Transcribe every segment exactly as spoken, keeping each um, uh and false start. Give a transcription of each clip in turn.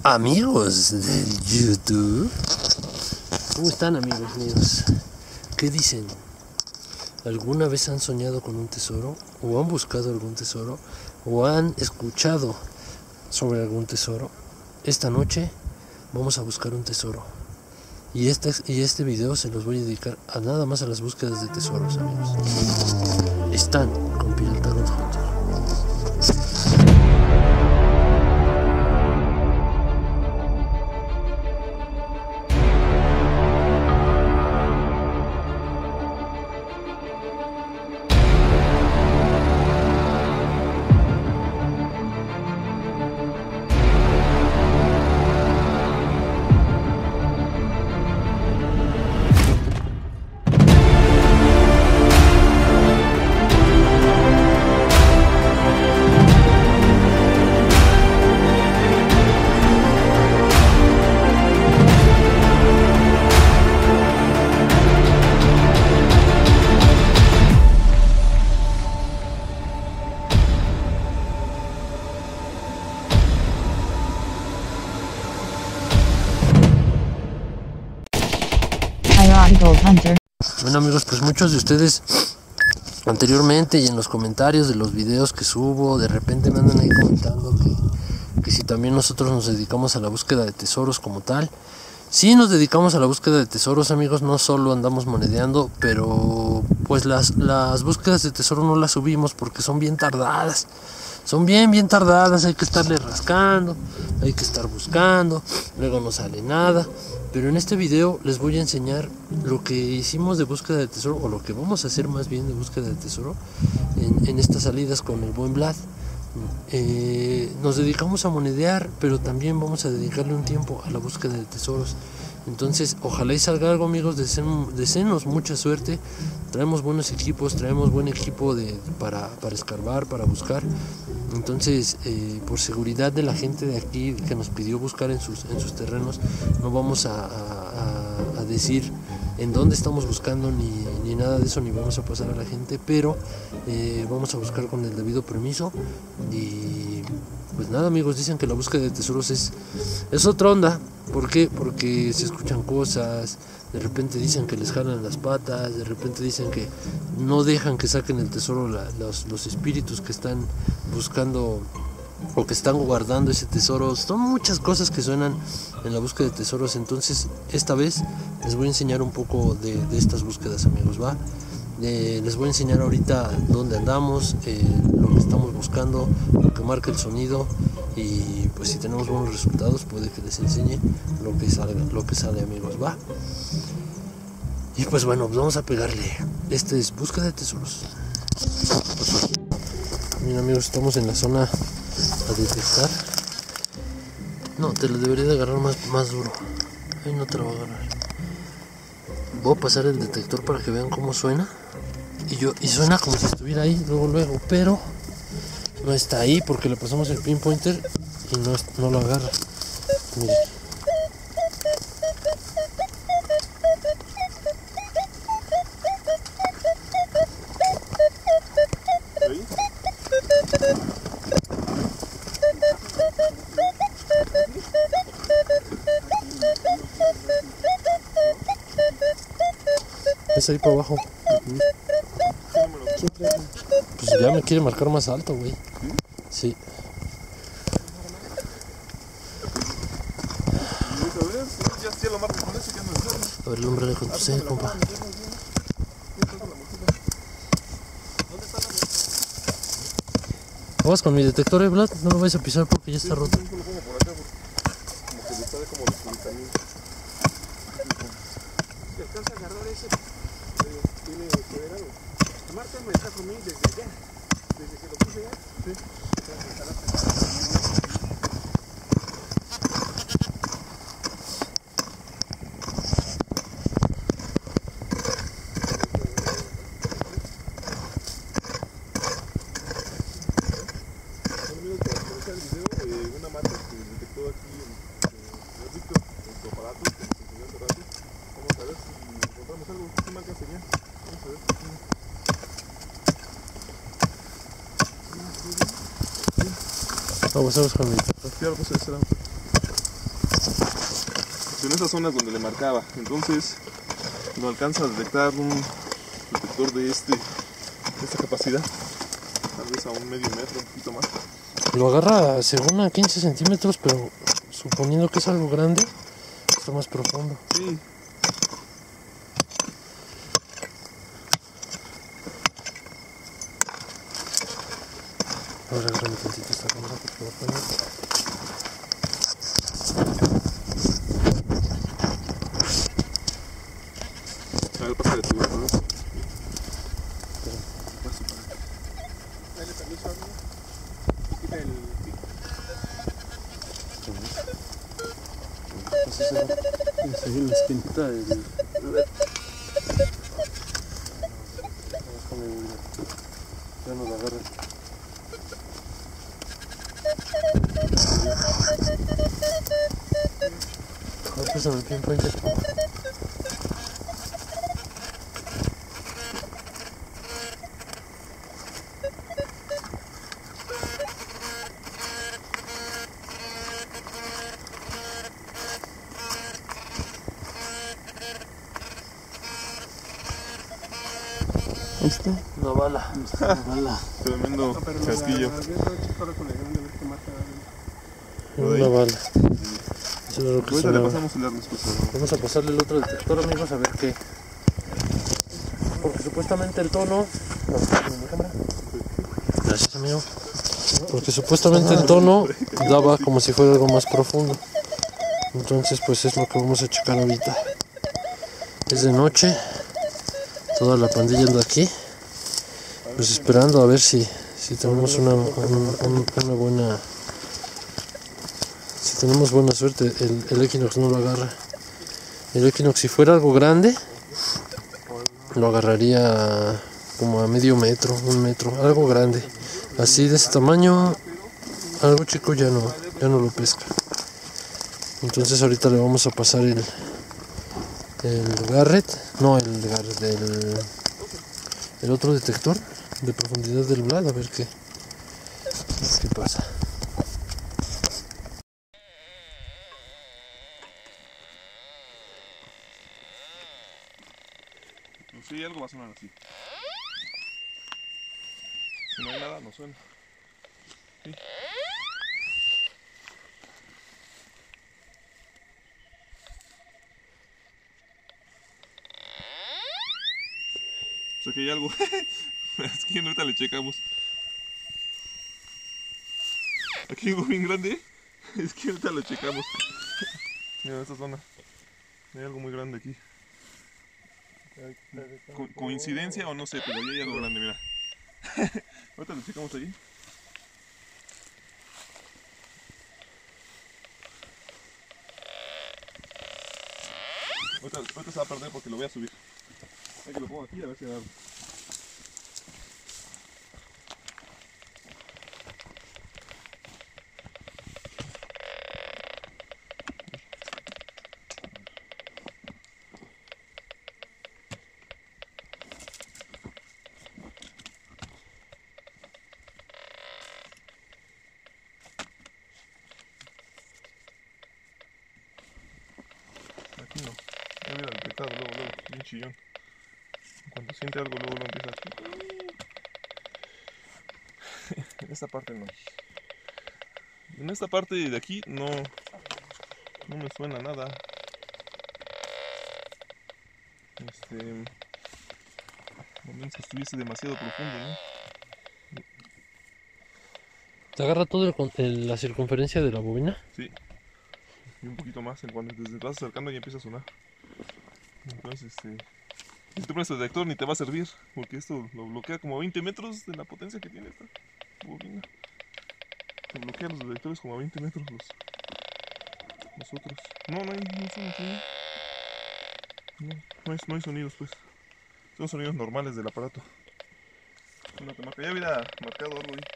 Amigos del YouTube, ¿cómo están, amigos míos? ¿Qué dicen? ¿Alguna vez han soñado con un tesoro? ¿O han buscado algún tesoro? ¿O han escuchado sobre algún tesoro? Esta noche vamos a buscar un tesoro. Y este, y este video se los voy a dedicar a nada más a las búsquedas de tesoros, amigos. Están con Pirata Tarot Hunter. Bueno, amigos, pues muchos de ustedes anteriormente y en los comentarios de los videos que subo, de repente me andan ahí comentando que, que si también nosotros nos dedicamos a la búsqueda de tesoros como tal. Sí nos dedicamos a la búsqueda de tesoros, amigos, no solo andamos monedeando, pero pues las, las búsquedas de tesoro no las subimos porque son bien tardadas. Son bien, bien tardadas, hay que estarle rascando, hay que estar buscando, luego no sale nada. Pero en este video les voy a enseñar lo que hicimos de búsqueda de tesoro, o lo que vamos a hacer más bien de búsqueda de tesoro en, en estas salidas con el buen Vlad. Eh, nos dedicamos a monedear, pero también vamos a dedicarle un tiempo a la búsqueda de tesoros. Entonces, ojalá y salga algo, amigos. Deseen, deseenos mucha suerte. Traemos buenos equipos, traemos buen equipo de, para, para escarbar, para buscar. Entonces, eh, por seguridad de la gente de aquí que nos pidió buscar en sus, en sus terrenos, no vamos a, a, a decir en dónde estamos buscando ni, ni nada de eso, ni vamos a pasar a la gente, pero eh, vamos a buscar con el debido permiso. Y pues nada, amigos, dicen que la búsqueda de tesoros es, es otra onda. ¿Por qué? Porque se escuchan cosas, de repente dicen que les jalan las patas, de repente dicen que no dejan que saquen el tesoro la, los, los espíritus que están buscando o que están guardando ese tesoro. Son muchas cosas que suenan en la búsqueda de tesoros. Entonces esta vez les voy a enseñar un poco de, de estas búsquedas, amigos, ¿va? Eh, les voy a enseñar ahorita dónde andamos, eh, lo que estamos buscando, lo que marca el sonido. Y pues si tenemos buenos resultados puede que les enseñe lo que salga, lo que sale, amigos, ¿va? Y pues bueno, pues vamos a pegarle. Este es búsqueda de tesoros. Bien, amigos, estamos en la zona a detectar. No, te lo debería de agarrar más, más duro. Ahí no te lo va a agarrar. Voy a pasar el detector para que vean cómo suena. Y yo y suena como si estuviera ahí, luego, luego, pero no está ahí porque le pasamos el pinpointer y no, no lo agarra. Miren. Es ahí para abajo. Uh-huh. Pues ya me quiere marcar más alto, güey. Sí. A ver, lumbrale con tu sed, compa. Vamos con mi detector, eh, Vlad. No lo vais a pisar porque ya está roto. Alcanza a agarrar ese, eh, tiene que ver algo. Marta me está conmigo desde allá, desde que lo puse ya. Sí. Una marca que detectó aquí en el Víctor, en su aparato, que nos enseñó hace rato. Vamos a ver si encontramos algo. ¿Qué marca sería? Vamos a ver. Vamos a buscar mi detector. en esas zonas donde le marcaba. Entonces no alcanza a detectar un detector de este de esta capacidad, tal vez a un medio metro, un poquito más. Lo agarra según a quince centímetros, pero suponiendo que es algo grande, está más profundo. Sí. Ahora agárrame tantito esta cámara, por favor, Toño. A ver, pásale tu ¿no? Dale permiso, amigo. Quita el pico. Seguir la esquinita del... Ya nos agarra. No, pues en el pie enfrente. Ahí está. Una bala. Una bala. Tremendo No, pero casquillo. Una bala. Eso era lo que Ahorita le sonaba. pasamos el arma especial. Vamos a pasarle el otro detector, amigos, a ver qué. Porque supuestamente el tono. Gracias, amigo. Porque supuestamente el tono daba como si fuera algo más profundo. Entonces, pues es lo que vamos a checar ahorita. Es de noche. Toda la pandilla anda aquí. Pues esperando a ver si, si tenemos una, un- un- una buena. Si tenemos buena suerte, el, el Equinox no lo agarra. El Equinox, si fuera algo grande, lo agarraría como a medio metro, un metro, algo grande. Así de ese tamaño, algo chico ya no, ya no lo pesca. Entonces ahorita le vamos a pasar el, el Garrett, no el Garrett, el, el otro detector de profundidad del Vlad, a ver qué, qué pasa. Sí, algo va a sonar así. Si no hay nada, no suena. Sí. O sea que hay algo. Es que ahorita le checamos. Aquí hay algo bien grande. Es que ahorita lo checamos. Mira esta zona. Hay algo muy grande aquí. Co- ¿Coincidencia o no sé? Pero ahí hay algo grande, mira. Ahorita lo checamos allí. Ahorita, ahorita se va a perder porque lo voy a subir. Hay que lo pongo aquí a ver si agarro. Aquí no. Ya hubiera detectado luego, luego, bien chillón. Cuando siente algo, luego lo empieza a... En esta parte no. En esta parte de aquí no, no me suena nada. Este, a menos que estuviese demasiado profundo, ¿no? ¿Te agarra todo el con- el- la circunferencia de la bobina? Sí. Y un poquito más, en cuando desde te vas acercando ya empieza a sonar. Entonces, este, si te pones el detector ni te va a servir, porque esto lo bloquea como a veinte metros de la potencia que tiene esta bobina. Te bloquea los detectores como a veinte metros los, los otros. No, no hay, no son así. No, no hay, no hay sonidos, pues. Son sonidos normales del aparato. No te marca. Ya hubiera marcado algo ahí.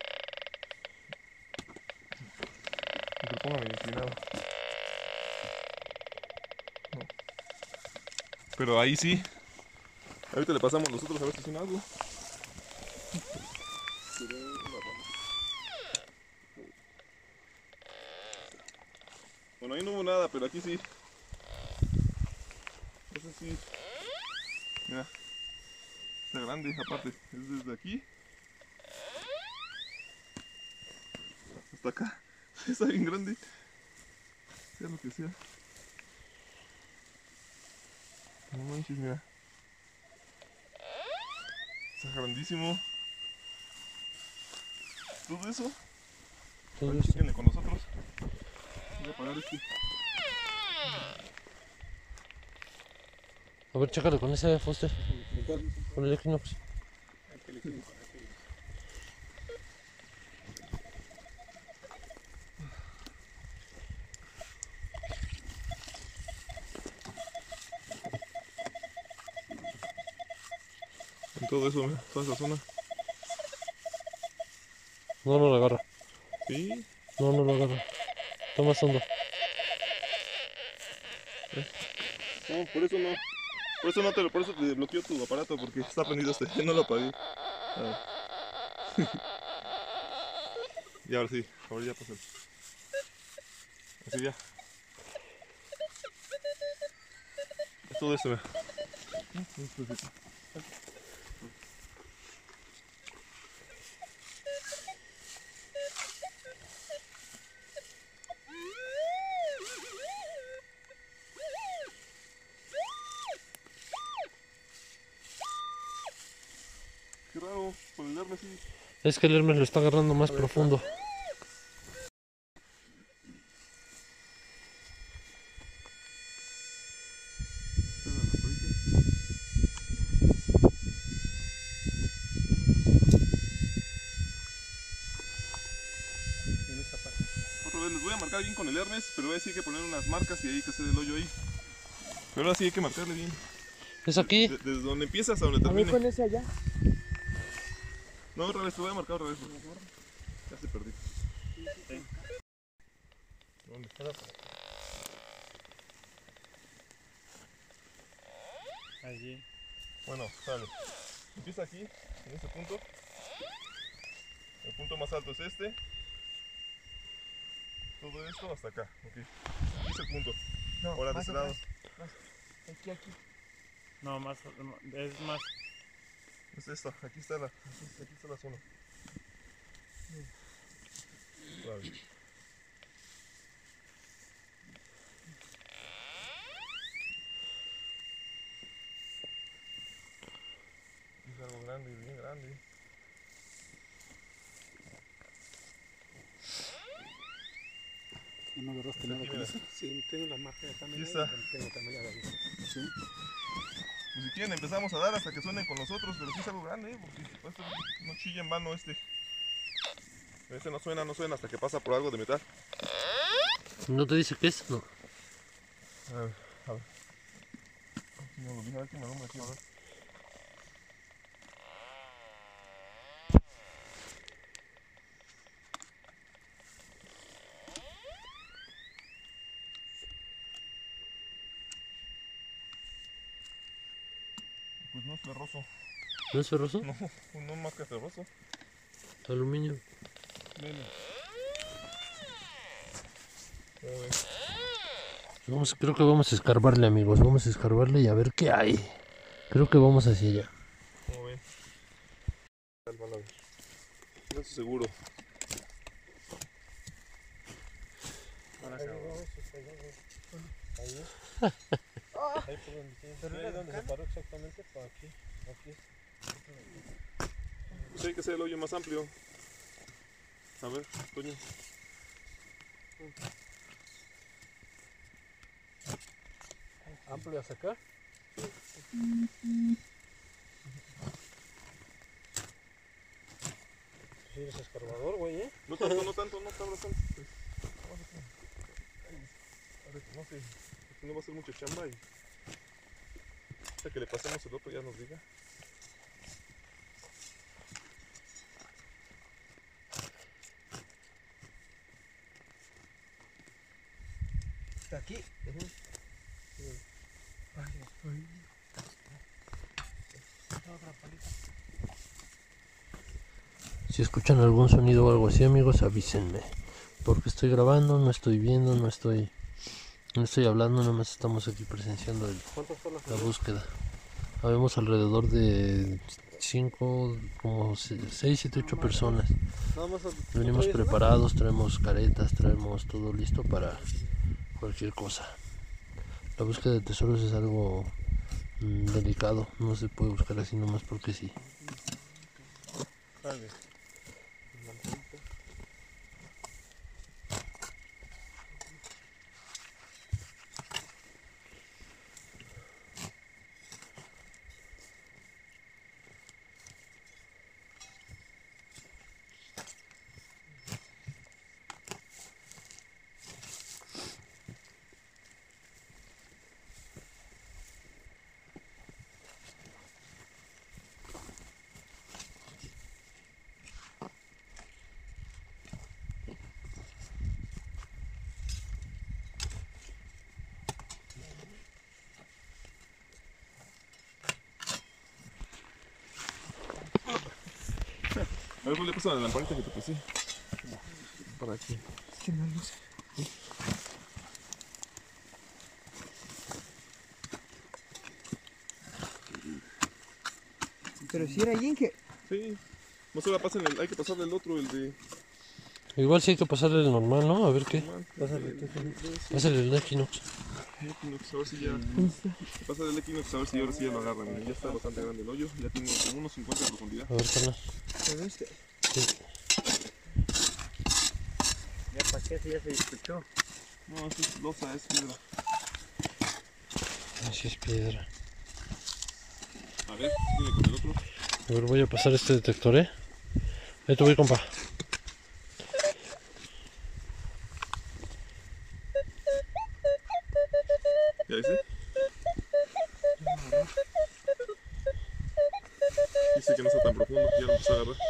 Y que lo ponga medio inclinado. No. Pero ahí sí. Ahorita le pasamos nosotros a ver si suena algo. Bueno, ahí no hubo nada, pero aquí sí. Eso sí. Mira. Está grande, aparte. Es desde aquí hasta acá. Está bien grande. Sea lo que sea. No manches, mira. Está grandísimo. Todo eso. Todo Ahora eso. chíquenle con nosotros. Voy a apagar este. A ver, chécale con ese Foster. Con el Equinox. En todo eso, mira, toda esa zona. No, no lo agarra. Sí. No, no lo agarra. Está más hondo. No, por eso no. Por eso no te lo, por eso te bloqueó tu aparato, porque está prendido este. No lo apagué. A ver. Y ahora sí, ahora ya pasó. Así ya. Es todo esto, mira. Qué raro, por el arma así. Es que el Hermes lo está agarrando más profundo. En esta parte. Otra vez les voy a marcar bien con el Hermes, pero voy a decir que poner unas marcas y ahí que se dé el hoyo ahí. Pero ahora sí hay que marcarle bien. ¿Es aquí? De- desde donde empieza hasta donde A ver, termine. con ese allá. No, otra vez, te voy a marcar otra vez. Ya se perdí. ¿Dónde? Allí. Bueno, sale. Empieza aquí, en este punto. El punto más alto es este. Todo esto hasta acá. Ok. Aquí es el punto. No, Ahora de más este lado. atrás, más. Aquí, aquí. No, más, es más. Es esto. Aquí está la, aquí está la zona. Vale. Es algo grande, bien grande. No agarraste Aquí, nada con mira. eso. Sí, tengo la marca también. Aquí está. Ahí, tengo también la de ahí. Sí. Pues si quieren empezamos a dar hasta que suenen con nosotros, pero sí es algo grande, ¿eh? Porque esto no chilla en vano este. Este no suena, no suena hasta que pasa por algo de metal. ¿No te dice qué es? No. A ver, a ver. No lo dije, a ver qué me alumbra aquí, a ver. Pues no es ferroso. ¿No es ferroso? No, no más que ferroso. Aluminio. Ven. ¿Cómo ves? Vamos, creo que vamos a escarbarle, amigos. Vamos a escarbarle y a ver qué hay. Creo que vamos hacia allá. ¿Cómo ven? Tal van a ver. No estoy seguro. Ahora se Ahí. Ahí por donde tiene. Pero ahí donde se paró exactamente, para aquí. Aquí. Pues hay que hacer el hoyo más amplio. A ver, Toño. ¿Amplio hacia acá? Sí, eres escarbador, güey, ¿eh? No tanto, no tanto, no tanto. tanto. Pues, vamos a hacer- a ver, no sé, aquí no va a ser mucha chamba y hasta que le pasemos el otro ya nos diga. Está aquí. Uh-huh. Ay, ay. Otra palita. Si escuchan algún sonido o algo así, amigos, avísenme. Porque estoy grabando, no estoy viendo, no estoy No estoy hablando, nada más estamos aquí presenciando el, la búsqueda. Habemos alrededor de cinco, como seis, siete, ocho personas. Venimos preparados, traemos caretas, traemos todo listo para cualquier cosa. La búsqueda de tesoros es algo mmm, delicado, no se puede buscar así nomás porque sí. A ver, pues le paso la lamparita que te puse. Para aquí. ¿Qué no luce? ¿Sí? Pero si era alguien que... Sí. No solo pasen el, hay que pasarle el otro, el de... Igual sí hay que pasarle el normal, ¿no? A ver qué. Pásale, Pásale el Equinox. Equinox, a ver si ya... Pásale el Equinox, a ver si ahora sí ya lo agarra. Mira, ya está bastante grande el hoyo. Ya tiene como unos cincuenta de profundidad. A ver, carnal. ¿Lo viste? Sí. Ya para qué, si ya se escuchó. No, esto es losa, es piedra. Así es piedra. A ver, sigue con el otro. A ver, voy a pasar este detector, ¿eh? Ahí te voy, compa. ¿Ya viste? Dice que no está tan profundo, ya lo empezó a agarrar.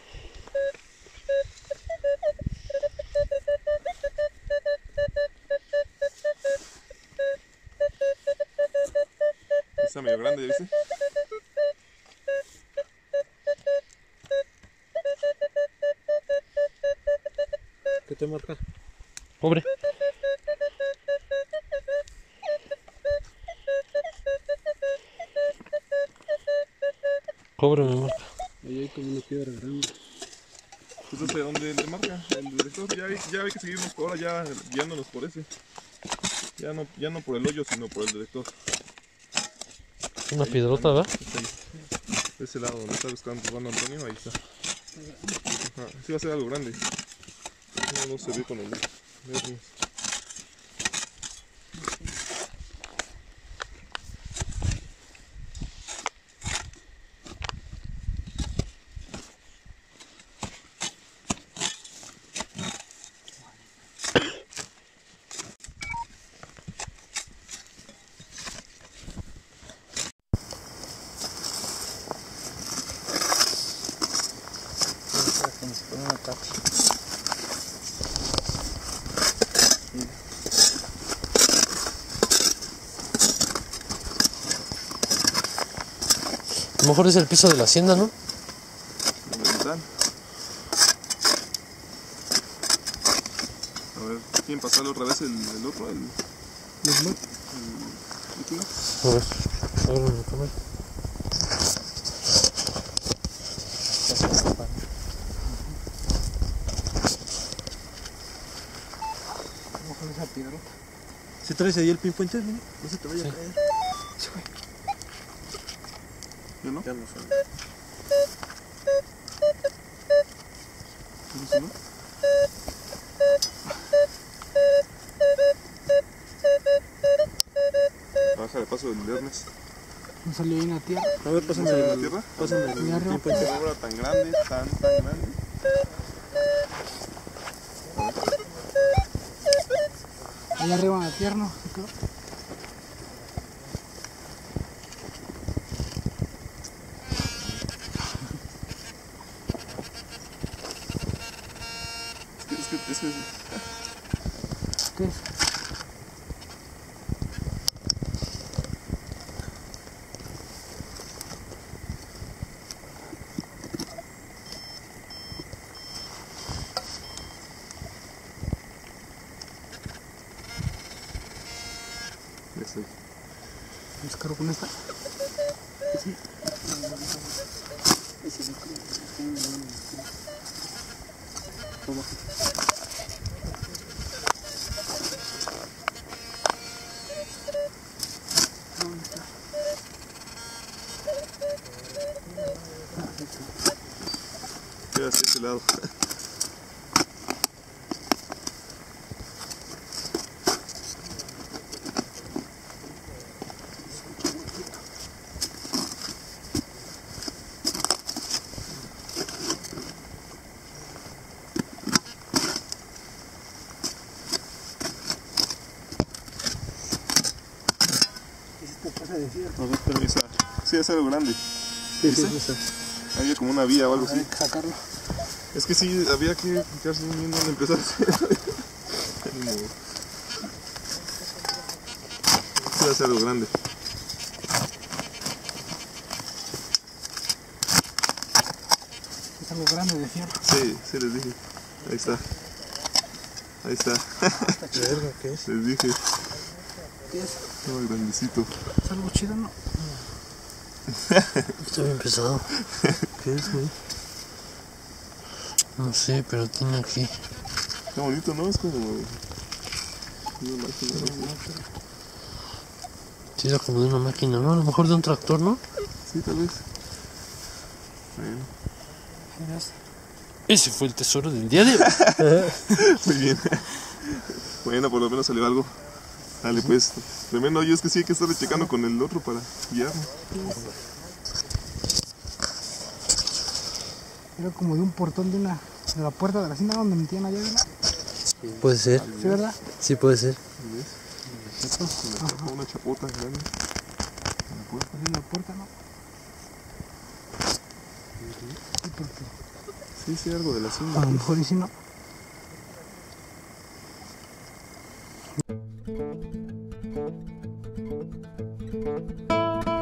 Está medio grande, ¿viste? ¿Qué te marca? Pobre. Cobre me marca. Ahí hay como una piedra grande. Pues no sé dónde le marca el director. Ya hay, ya hay que seguirnos por ahora ya guiándonos por ese. Ya no, ya no por el hoyo, sino por el director. Una piedrota, ¿verdad? Está ahí. De ese lado donde está buscando Juan Antonio, ahí está. Ajá, sí va a ser algo grande. No, no se ve con el vernos. Como si fuera una tacha. A lo mejor es el piso de la hacienda, ¿no? ¿Dónde están? A ver, ¿quién pasarle otra vez el, el otro? El, ¿Mismo? el Equinox. A ver, a ver, me come. Vamos con esa piedra. Si traes ahí el pinpointer, mira, no se te vaya Sí. a caer. Sí, güey. ¿Yo no? Ya no sé. ¿Tú sí, no? Bájale paso del viernes. No salió ahí una tierra. A ver, ¿No pásame sale la el, tierra? pásame el Mira, arriba. pinpointer. Qué obra tan grande, tan, tan grande. Ahí arriba en la tierra, ¿no? Se quedó. Es que, es que, es que, ¿Qué es? estoy. Descargo con esta. Sí. Queda hacia ese lado. Pasa de fierro. A ver, pero esa, sí, es algo grande. Sí, ¿Viste? sí, sí. Había como una vía o algo así. Hay que sacarlo. Es que sí, había que fijarse bien dónde empezar a hacer. Ni modo. Sí, va a ser algo grande. Es algo grande de fierro. Sí, sí les dije. Ahí está. Ahí está. Verga, ¿qué es? Les dije. ¿Qué es? Estaba grandecito. Es algo chido, ¿no? Está bien pesado. ¿Qué es, güey? No sé, pero tiene aquí. Qué bonito, ¿no? Es como... una máquina, no sé. Sí, era como de una máquina, ¿no? A lo mejor de un tractor, ¿no? Sí, tal vez. Bueno. Mira este. Ese fue el tesoro del día de hoy. Muy bien. Bueno, por lo menos salió algo. Dale, pues. Tremendo. Oye, es que sí hay que estar checando con el otro para guiarnos. Era como de un portón de una... de la puerta de la hacienda donde metían la llave, ¿no? Puede ser, ¿Sí, verdad? sí puede ser. ¿Ves? Una chapa- Una chapota grande. En la puerta. En la puerta, ¿no? Sí, porque Sí, sí, algo de la hacienda. a lo mejor y si no. Pues.